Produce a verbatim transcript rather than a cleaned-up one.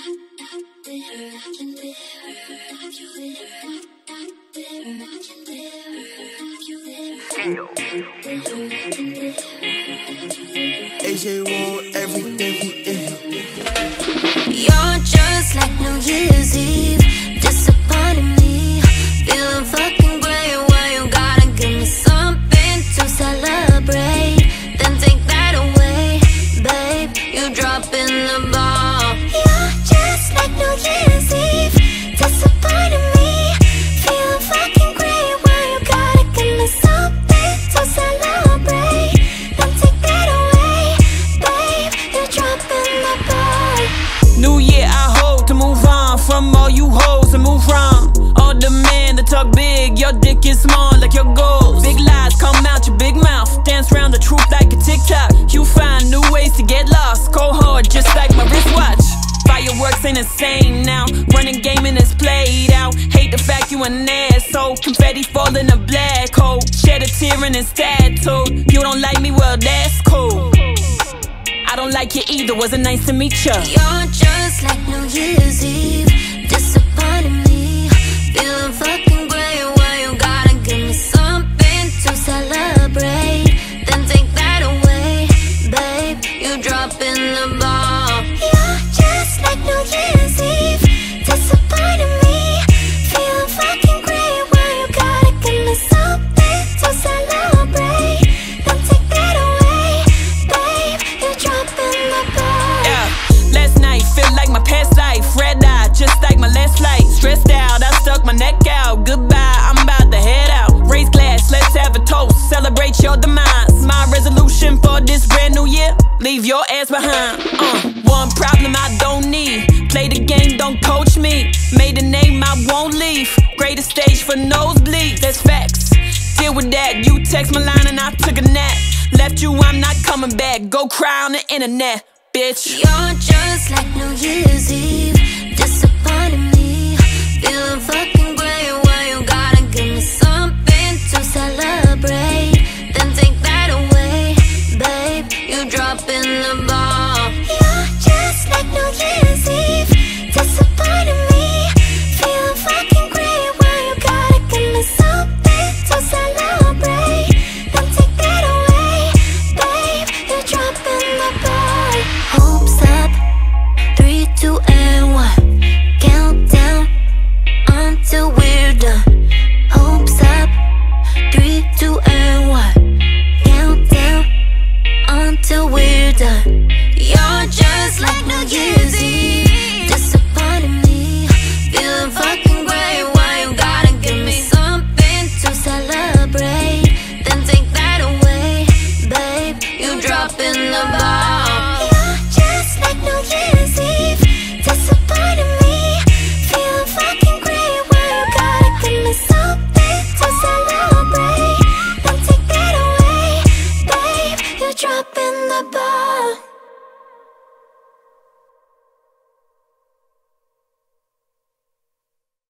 A J want everything he is. You're just like New Year's Eve, disappointing me. Feeling fucking great, why you gotta give me something to celebrate? Then take that away, babe, you dropping the ball. You're just like New Year's Eve, disappointing me. Feeling fucking great, why you gotta give me something to celebrate? Then take that away, babe, you dropping the ball. New year, I hope to move on from all you hoes and move wrong. All the men that talk big, your dick is small like your goals. Big lies come out your big mouth, dance around the truth like a TikTok. You find new ways to get lost, go hard just like my wristwatch. Fireworks ain't the same now, running game and it's played out. Hate the fact you an asshole, confetti fall in a black hole. Shed a tear and it's tattooed. You don't like me, well that's cool. I don't like you either, wasn't nice to meet ya. You're just like New Year's Eve, disappointing me. Feeling fucking great, why you gotta give me something to celebrate? Then take that away, babe, you dropping the ball. You're just like New Year's Eve, disappointing me. Feeling fucking great, why you gotta give me something to celebrate? Then take that away, babe, you dropping the ball. Yeah, last night feel like my past life. Red eye, just like my last flight. Stressed out, I stuck my neck out. Goodbye, I'm about to head out. Raise glass, let's have a toast. Celebrate your demise. My resolution for this brand new year: leave your ass behind. Uh, one problem I don't need. Play the game, don't coach me. Made a name, I won't leave. Greatest stage for nosebleeds, that's facts. Deal with that, you text my line and I took a nap. Left you, I'm not coming back. Go cry on the internet, bitch. You're just like New Year's